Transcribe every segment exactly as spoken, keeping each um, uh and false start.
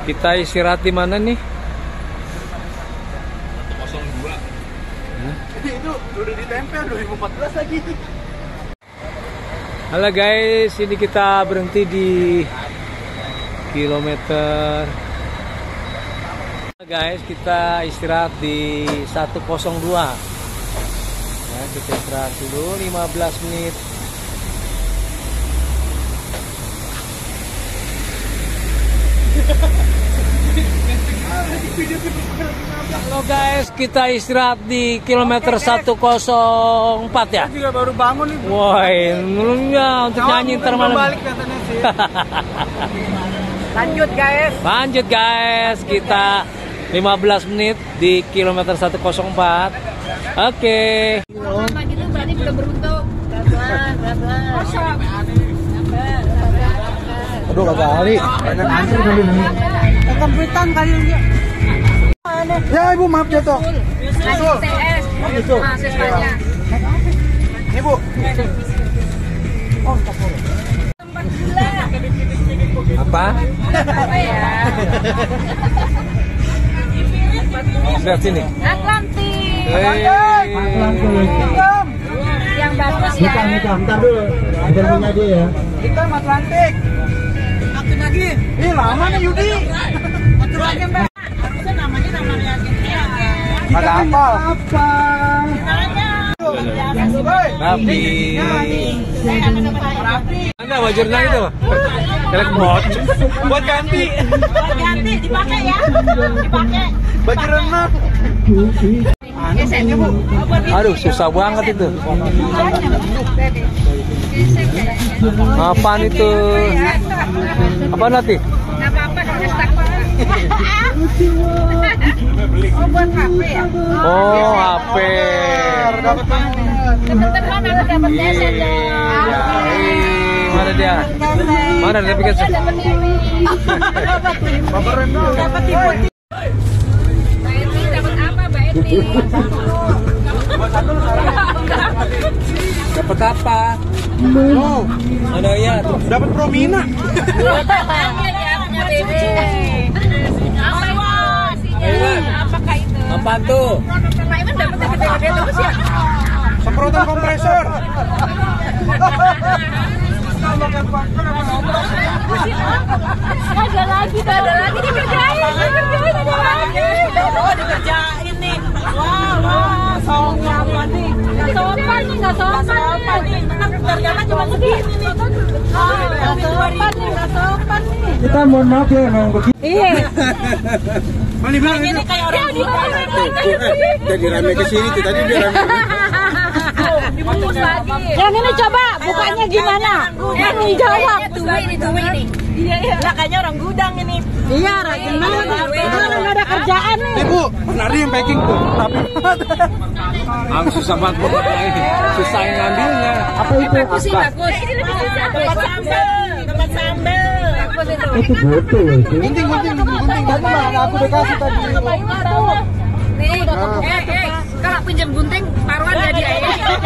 Kita istirahat di mana nih? satu nol dua. Hah? Itu udah ditempel dua ribu empat belas lagi. Halo guys, ini kita berhenti di kilometer. Halo guys, kita istirahat di satu nol dua. Ya, kita istirahat dulu lima belas menit. Halo guys, kita istirahat di kilometer satu nol empat ya. Saya juga baru bangun nih. Woi, nulungnya untuk nyanyi ntar malam. Balik katanya sih. Lanjut guys. Lanjut guys, kita lima belas menit di kilometer satu nol empat. Oke. Sama gitu berarti belum beruntung. Pelan-pelan, pelan-pelan. Aduh kagak kali. Banyak antri kali ini. Komputan kali ini. Ya ibu maaf jatuh. Nyusul. T S. Nyusul. Mahasiswanya. Ini bu. Tempat gula. Apa? Apa ya? Lihat sini. Atlantik. Hey. Yang bagus ya. Bentar dulu. Ada punya dia ya. Kita Atlantik. Aktif lagi. Ih lama nih Yudi. Aktif lagi mbak. Harusnya namanya nama reagen. Ada apa? Apa? Rapi. Mana wajarnya itu? Kelek bot. Buat ganti. Buat ganti dipakai ya. Dipakai. Baju renang. Ini bu. Aduh, susah banget itu. Apaan itu? Apa nanti? Nggak apa-apa, udah stuck. Oh, buat H P ya? Oh, H P. Dapat Teman-teman ada dapat S M dong. Mana dia? Mana dia pikir? Dapat ini. Bapak renang. Dapat tipe. Mbak Eti dapat apa, Mbak Eti? Dapat apa? Oh, Ada ya tuh. dapat Promina. Punya Dede. Apa itu? Apakah itu? Apaan tuh? Pak Iman dapetnya gede-gede terus ya? Semprotan kompresor. Ada lagi, ada lagi dikerjain, dikerjain ada lagi. Oh dikerjain nih. Wah, wah, soalnya apa nih? Nggak sopan nih, nggak sopan nih. Benar kerjanya cuma segini nih. Nggak sopan nih, nggak sopan nih. Kita mohon maaf ya memang begini. Iya. Mana bilang Ini itu? kayak orang Jadi rame ke sini tuh tadi dia rame. Dibungkus lagi. Yang ini coba bukanya gimana? Tanggung jawab. Tuwi ini, tuwi ini. Iya, iya. Lah kayaknya orang gudang ini. Iya, gimana? Kalau nggak ada kerjaan nih. Ibu, Nari yang packing tuh. Tapi Ang susah banget buat ini. Susah yang ngambilnya. apa itu? Bagus sih, bagus. Tempat sambel, tempat sambel. Bagus itu. Itu botol itu. Gunting, gunting, gunting. Tadi mah aku udah kasih tadi. Nih, eh, eh, kalau pinjam gunting, taruhan jadi ya.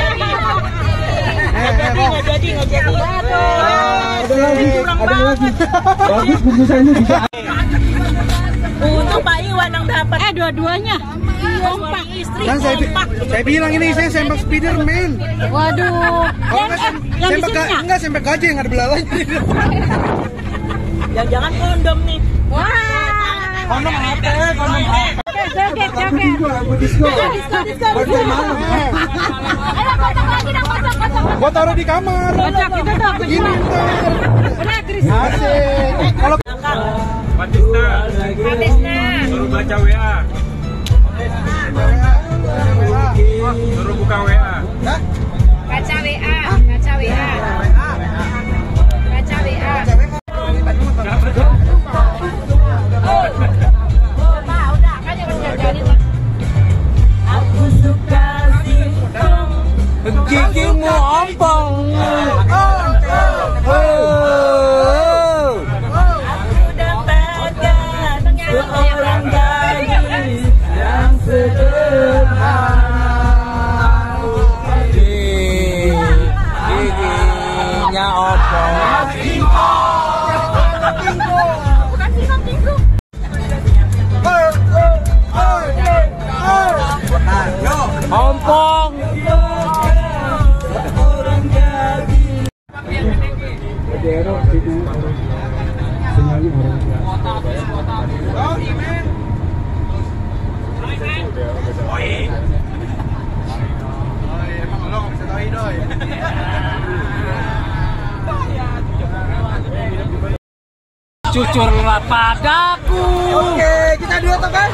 Jadi nggak jadi nggak jadi. Ada lagi, ada lagi. Bagus bungkusannya bisa. Untung Pak Iwan yang dapat. Eh, dua-duanya. Kompak istri. Kan saya, saya bilang ini saya sempak Spiderman. Waduh. Kalau nggak sem- yang di sempak ga- sininya? enggak sempak gajah yang ada belalainya. Jangan-jangan kondom nih. Wah. Kondom apa? Kondom apa? Joget, joget. Disko, Disko, disko, Birthday malam. Ayo, kocok lagi dong, kocok, kocok. Gua taruh di kamar. Kocok, itu dong. Gini ntar. Udah, Chris. Asik. Kalau Batista, Batisna. suruh baca W A, suruh buka W A. Hah? Baca W A, baca W A. Baca W A. Oh, udah, kan yang menjajalin. Gigimu ompong. Seorang gadis yang sederhana. Giginya ompong. Bukan singkong, singkong. Ompong. Cucurlah padaku. Oke, kita dua teman.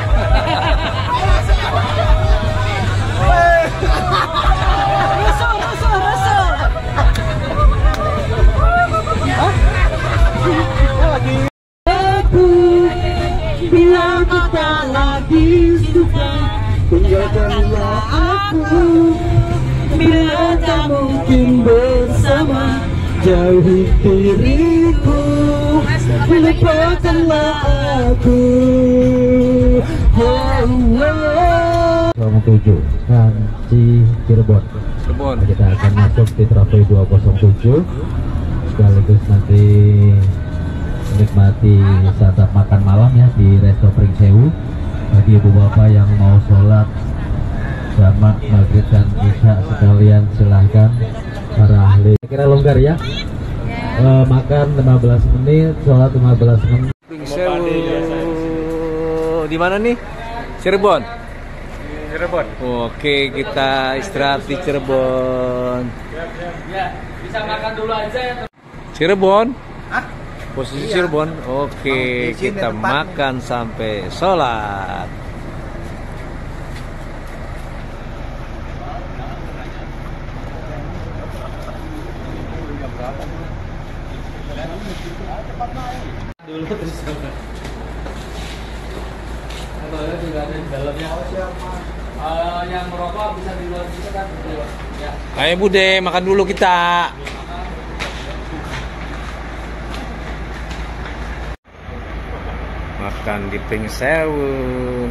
Rusuh, rusuh, rusuh. Aku bila kita lagi suka, tinggalkanlah aku. Bila tak mungkin bersama, jauhi diriku, lupakanlah aku. Oh, oh. nol tujuh Kanci Cirebon. Cirebon. Kita akan masuk di traffic dua nol tujuh sekaligus nanti menikmati santap makan malam ya di Resto Pring Sewu. Bagi ibu bapak yang mau sholat jamak maghrib dan isya sekalian silahkan para ahli. Kira longgar ya. E, makan lima belas menit, sholat lima belas menit. Pring Sewu. Di mana nih? Cirebon. Cirebon. Oke, kita istirahat di Cirebon. Ya, bisa makan dulu aja ya. Cirebon. Hah? Posisi Iya. Cirebon. Oke, Di sini kita tempatnya. makan sampai sholat. Dulu terus. Kalau juga ada di dalamnya. Uh, yang merokok bisa di luar bisa kan? Ya. Ayo Bude, makan dulu kita. Makan di Pring Sewu.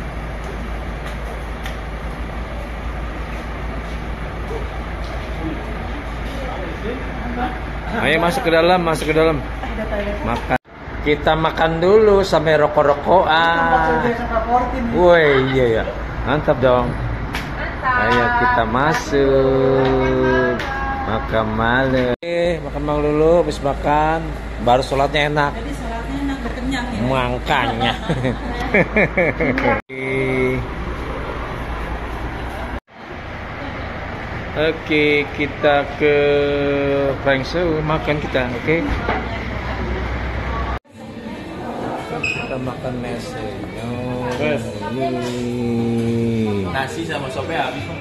Ayo masuk ke dalam, masuk ke dalam. Makan. Kita makan dulu sampai rokok-rokokan. Woi, iya ya. Mantap dong. Ayo kita masuk. Makan malam. Oke, makan malam dulu, habis makan baru sholatnya enak. Jadi sholatnya enak, berkenyang ya. Makanya. Oke, kita ke Pring Sewu makan kita, oke? Kita makan nasi. Yes. Nih. Nasi sama sopnya habis.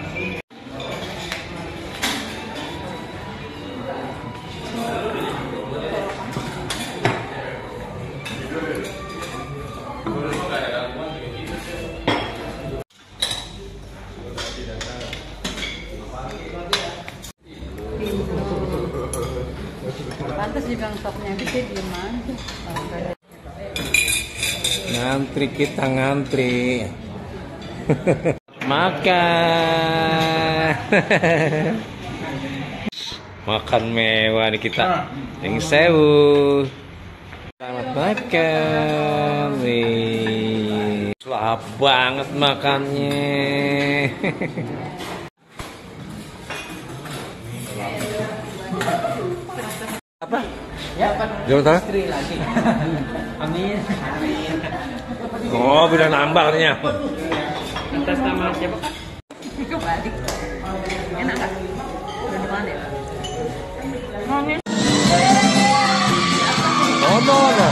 Pantas dibilang stoknya gede, diem aja. Ngantri kita ngantri. Makan. Makan mewah nih kita. Pring Sewu. Selamat makan. Wih. Lahap banget makannya. Apa? Ya, Jangan salah. Amin. Oh, udah nambah katanya. Atas nama siapa? Kebalik. Enak nggak? Udah dimana ya? Oh, no, no.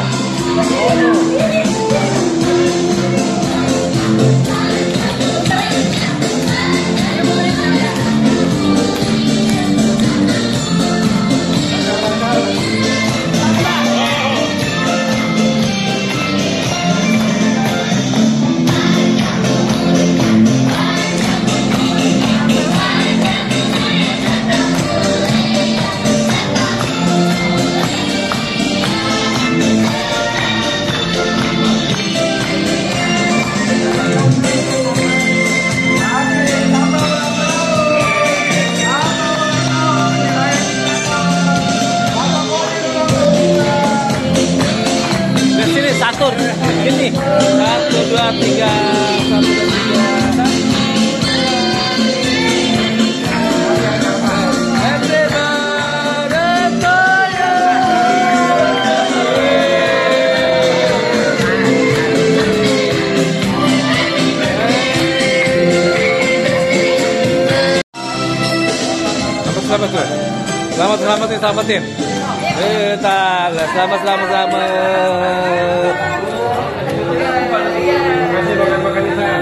Satu, gini, satu, dua, tiga, satu, dua, tiga. selamatin, selamatin. Eh, tak, selamat, selamat, selamat. Masih makan-makan di sana.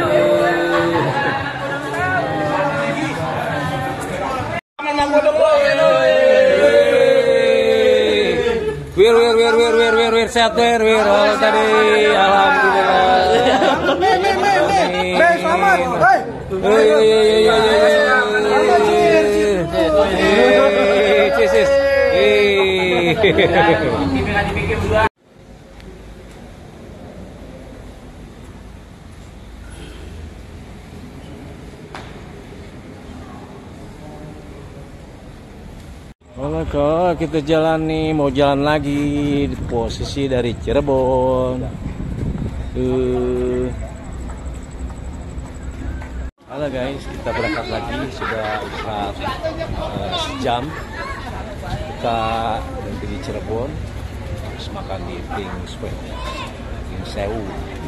Wir, wir, wir, wir, wir, wir, wir, sehat, wir, wir, oh, tadi, alhamdulillah. Hei, selamat. Hei. Hei, hei, hei, hei, hei, cheers, cheers. Hei. Halo kok, kita jalan nih, mau jalan lagi di posisi dari Cirebon. Uh. Halo guys, kita berangkat lagi, sudah istirahat uh, sejam. Kita berhenti di Cirebon, harus makan di Pring Square, Pring Sewu.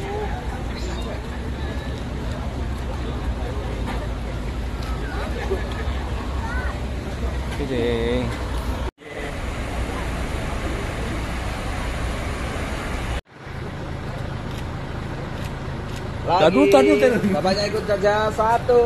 Oke. Tadu, tadu, tadu. Bapaknya ikut saja satu.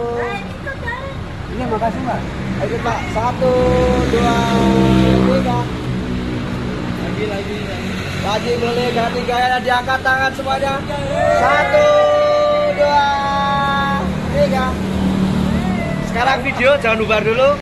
Ini makasih Mbak. Ayo Pak, satu, dua, tiga. Lagi, lagi, lagi. Lagi boleh ganti gaya, diangkat tangan semuanya. Satu, dua, tiga. Sekarang video jangan lupa dulu.